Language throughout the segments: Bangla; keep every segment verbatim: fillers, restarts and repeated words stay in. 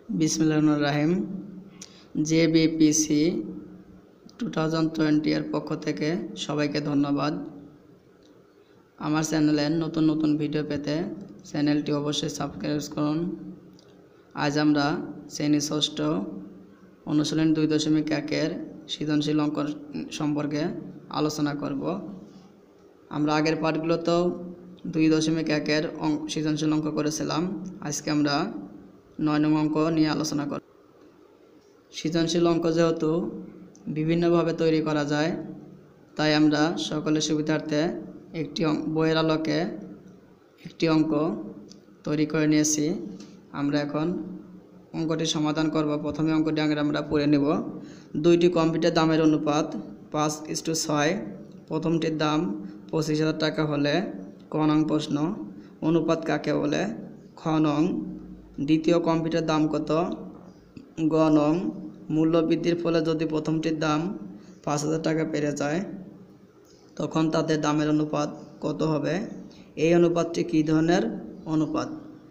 বিসমিল্লাহির রাহিম জেবিপিসি টু থাউজেন্ড টোয়েন্টি এর পক্ষ থেকে সবাইকে ধন্যবাদ। আমার চ্যানেলে নতুন নতুন ভিডিও পেতে চ্যানেলটি অবশ্যই সাবস্ক্রাইব করুন। আজ আমরা শ্রেণী ষষ্ঠ অনুশীলন দুই দশমিক একের সৃজনশীল অঙ্ক সম্পর্কে আলোচনা করব। আমরা আগের পাঠগুলোতেও দুই দশমিক একের সৃজনশীল অঙ্ক করেছিলাম। আজকে আমরা নয় নং অঙ্ক নিয়ে আলোচনা করব। সৃজনশীল অঙ্ক যেহেতু বিভিন্নভাবে তৈরি করা যায়, তাই আমরা সকলের সুবিধার্থে একটি বইয়ের আলোকে একটি অঙ্ক তৈরি করে নিয়েছি। আমরা এখন অঙ্কটি সমাধান করব। প্রথমে অঙ্কটি আগে আমরা পড়ে নেব। দুইটি কম্পিউটার দামের অনুপাত পাঁচ ইস টু ছয়। প্রথমটির দাম পঁচিশ হাজার টাকা হলে ক নং প্রশ্ন অনুপাত কাকে বলে? খ নং দ্বিতীয় কম্পিউটার দাম কত? গ নং মূল্য বৃদ্ধির ফলে যদি প্রথমটির দাম পাঁচ হাজার টাকা বেড়ে যায় তখন তাদের দামের অনুপাত কত হবে? এই অনুপাতটি কী ধরনের অনুপাত?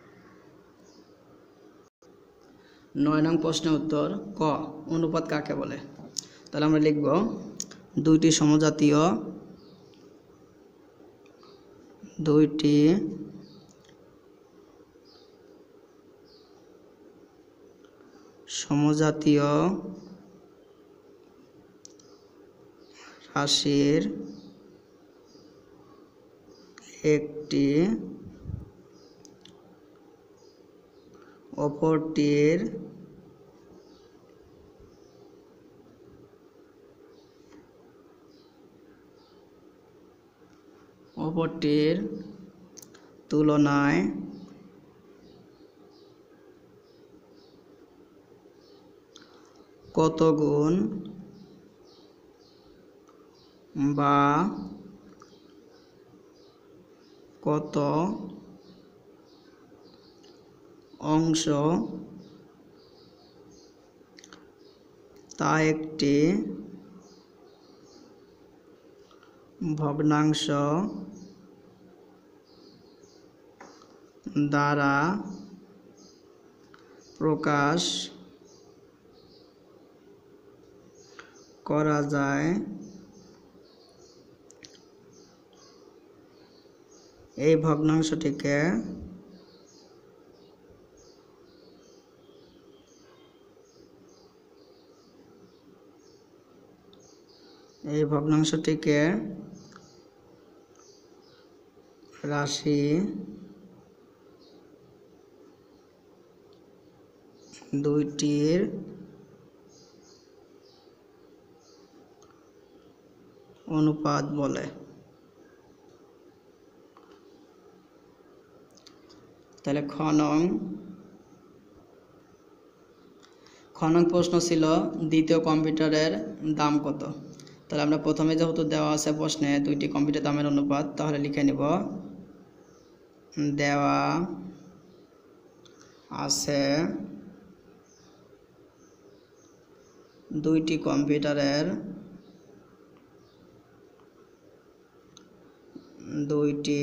নয় নং প্রশ্নের উত্তর ক, অনুপাত কাকে বলে। তাহলে আমরা লিখব দুইটি সমজাতীয় দুইটি সমজাতীয় রাশির একটি অপরটির অপরটির তুলনায় কত গুণ বা কত অংশ তা একটি ভগ্নাংশ দ্বারা প্রকাশ করা যায়। এই ভগ্নাংশটিকে এই ভগ্নাংশটিকে রাশি দুইটির অনুপাত বলে। তাহলে খ নং খ নং প্রশ্ন ছিল দ্বিতীয় কম্পিউটারের দাম কত। তাহলে আমরা প্রথমে যেহেতু দেওয়া আছে প্রশ্নে দুইটি কম্পিউটার দামের অনুপাত, তাহলে লিখে নিব দেওয়া আছে দুইটি কম্পিউটারের দুইটি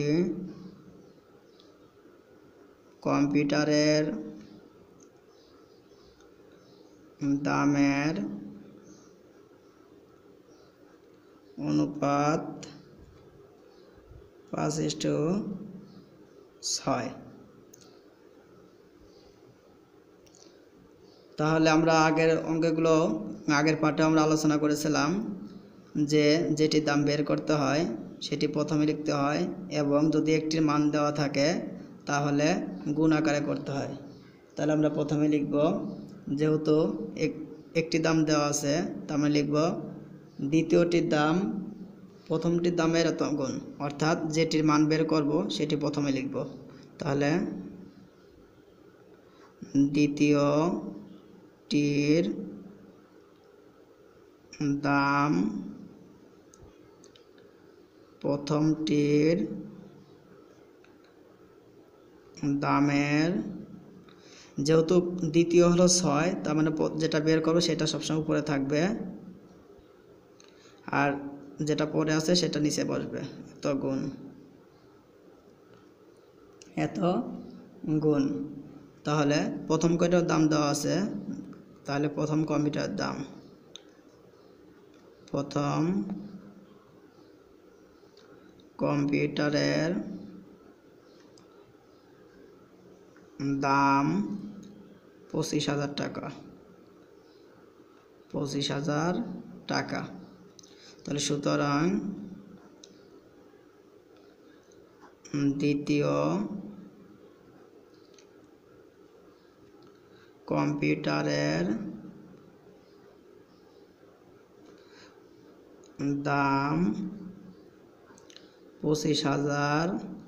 কম্পিউটারের দামের অনুপাত পাঁচ ইস টু ছয়। তাহলে আমরা আগের অঙ্কগুলো আগের পাঠে আমরা আলোচনা করেছিলাম যে যেটির দাম বের করতে হয় সেটি প্রথমে লিখতে হয়, এবং যদি একটির মান দেওয়া থাকে তাহলে গুণ আকারে করতে হয়। তাহলে আমরা প্রথমে লিখব, যেহেতু এক একটি দাম দেওয়া আছে তার মানে লিখব দ্বিতীয়টির দাম প্রথমটির দামের এত গুণ, অর্থাৎ যেটির মান বের করব সেটি প্রথমে লিখব। তাহলে দ্বিতীয়টির দাম প্রথমটির দামের, যেহেতু দ্বিতীয় হলো ছয় তার মানে যেটা বের করবো সেটা সবসময় উপরে থাকবে আর যেটা পরে আছে সেটা নিচে বসবে। এত গুণ এত গুণ তাহলে প্রথম কয়টার দাম দেওয়া আছে, তাহলে প্রথম কম্পিউটারের দাম, প্রথম কম্পিউটারের দাম পঁচিশ হাজার টাকা, পঁচিশ হাজার টাকা। তাহলে সুতরাং দ্বিতীয় কম্পিউটারের দাম পঁচিশ হাজার,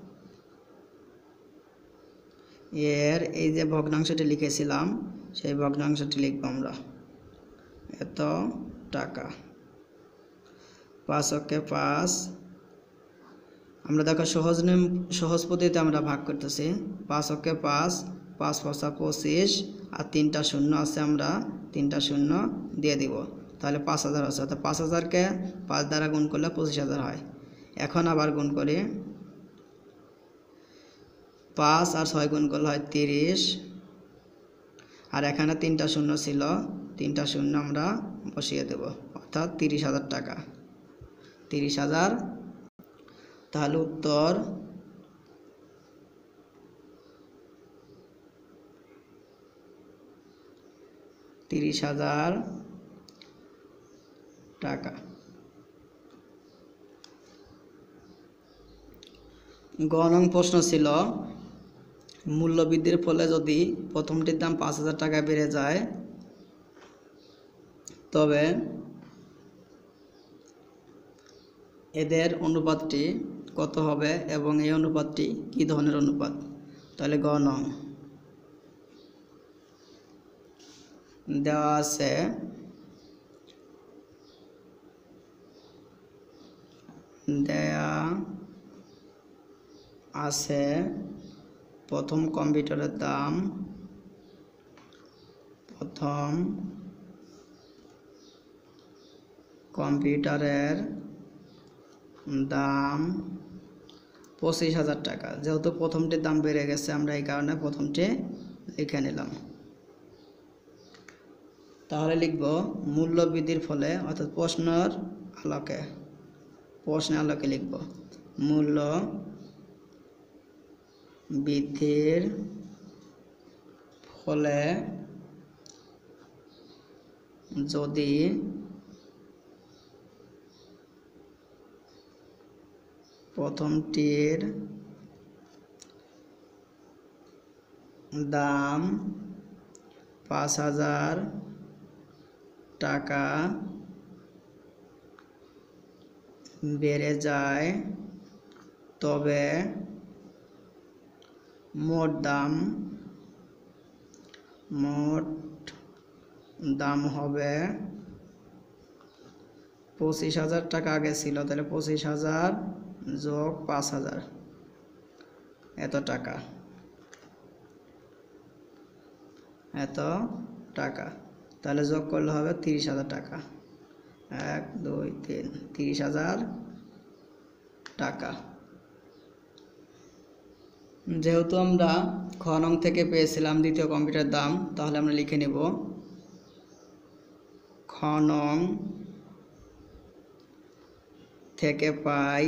এর এই যে ভগ্নাংশটি লিখেছিলাম সেই ভগ্নাংশটি লিখব আমরা, এত টাকা। পাঁচ অক্ষে পাঁচ, আমরা দেখো সহজ নিয়ম সহজ পদ্ধতিতে আমরা ভাগ করতেছি। পাঁচ অক্ষে পাঁচ, পাঁচ পঁচা পঁচিশ, আর তিনটা শূন্য আছে, আমরা তিনটা শূন্য দিয়ে দিব, তাহলে পাঁচ হাজার আছে। অর্থাৎ পাঁচ হাজারকে পাঁচ দ্বারা গুণ করলে পঁচিশ হাজার হয়। এখন আবার গুণ করি, পাঁচ আর ছয় গুণ করলে হয় তিরিশ, আর এখানে তিনটা শূন্য ছিল, তিনটা শূন্য আমরা বসিয়ে দেব, অর্থাৎ তিরিশ হাজার টাকা, তিরিশ হাজার। তাহলে উত্তর তিরিশ হাজার টাকা। গ নং প্রশ্ন ছিল, মূল্যবৃদ্ধির ফলে যদি প্রথমটির দাম পাঁচ হাজার টাকা বেড়ে যায় তবে এদের অনুপাতটি কত হবে এবং এই অনুপাতটি কী ধরনের অনুপাত। তাহলে গ নং দেওয়া আছে, দেয়া আছে প্রথম কম্পিউটারের দাম, প্রথম কম্পিউটারের দাম পঁচিশ হাজার টাকা। যেহেতু প্রথমটির দাম বেড়ে গেছে আমরা এই কারণে প্রথমটি লিখে নিলাম। তাহলে লিখব মূল্য বৃদ্ধির ফলে, অর্থাৎ প্রশ্নের আলোকে, প্রশ্নের আলোকে লিখব মূল্য বৃদ্ধির ফলে যদি প্রথমটির দাম পাঁচ হাজার টাকা বেড়ে যায় তবে মোট দাম মোট দাম হবে পঁচিশ হাজার টাকা আগে ছিল, তাহলে পঁচিশ হাজার যোগ পাঁচ হাজার, এত টাকা, এত টাকা। তাহলে যোগ করলে হবে তিরিশ হাজার টাকা, এক দুই তিন, তিরিশ হাজার টাকা। যেহেতু আমরা খ নং থেকে পেয়েছিলাম দ্বিতীয় কম্পিউটার দাম, তাহলে আমরা লিখে নেব খ নং থেকে পাই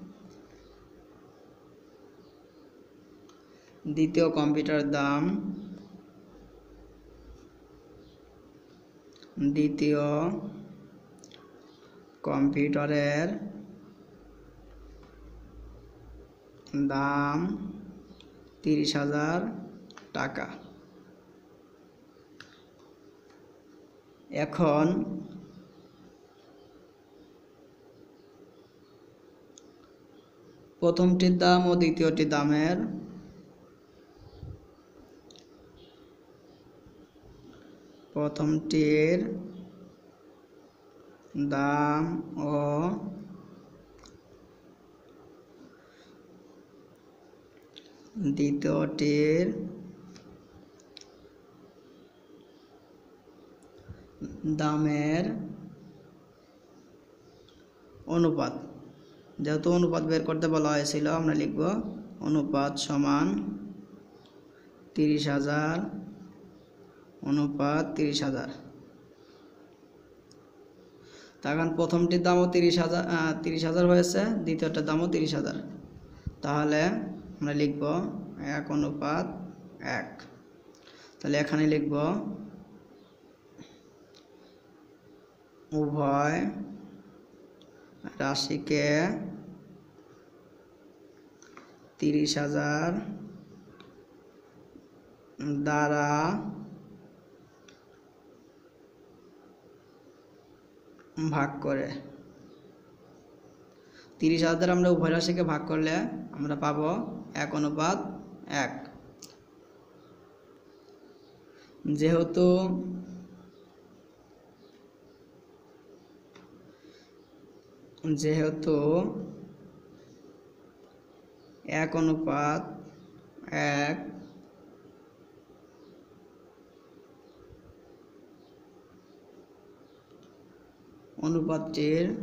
দ্বিতীয় কম্পিউটার দাম, দ্বিতীয় কম্পিউটারের দাম তিরিশ হাজার টাকা। এখন প্রথমটির দাম ও দ্বিতীয়টি দামের প্রথমটির দাম ও দ্বিতীয়টির দামের অনুপাত, যেহেতু অনুপাত বের করতে বলা হয়েছিল আমরা লিখব অনুপাত সমান তিরিশ হাজার অনুপাত তিরিশ হাজার। তখন প্রথমটির দামও তিরিশ হাজার তিরিশ হাজার হয়েছে, দ্বিতীয়টার দামও তিরিশ হাজার। তাহলে আমরা লিখব এক অনুপাত এক। তাহলে এখানে লিখব উভয় রাশিকে তিরিশ হাজার দ্বারা ভাগ করে। তিরিশ হাজার দ্বারা আমরা উভয় রাশিকে ভাগ করলে আমরা পাবো এক অনুপাত এক। যেহেতু যেহেতু এক অনুপাত এক অনুপাতটির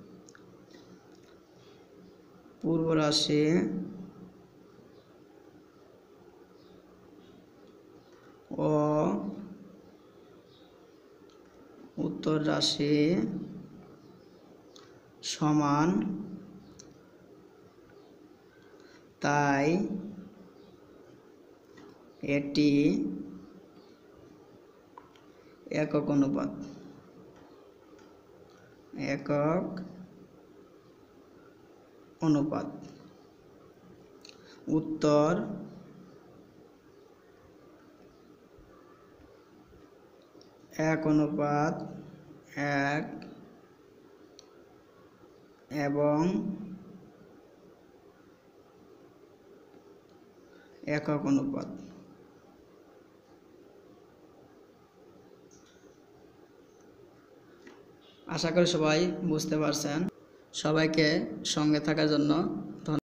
পূর্ব রাশি ও উত্তর রাশি সমান, তাই এটি একক অনুপাত। একক অনুপাত। উত্তর এক অনুপাত এক এবং একক অনুপাত। আশা করি সবাই বুঝতে পারছেন। সবাইকে সঙ্গে থাকার জন্য ধন্যবাদ।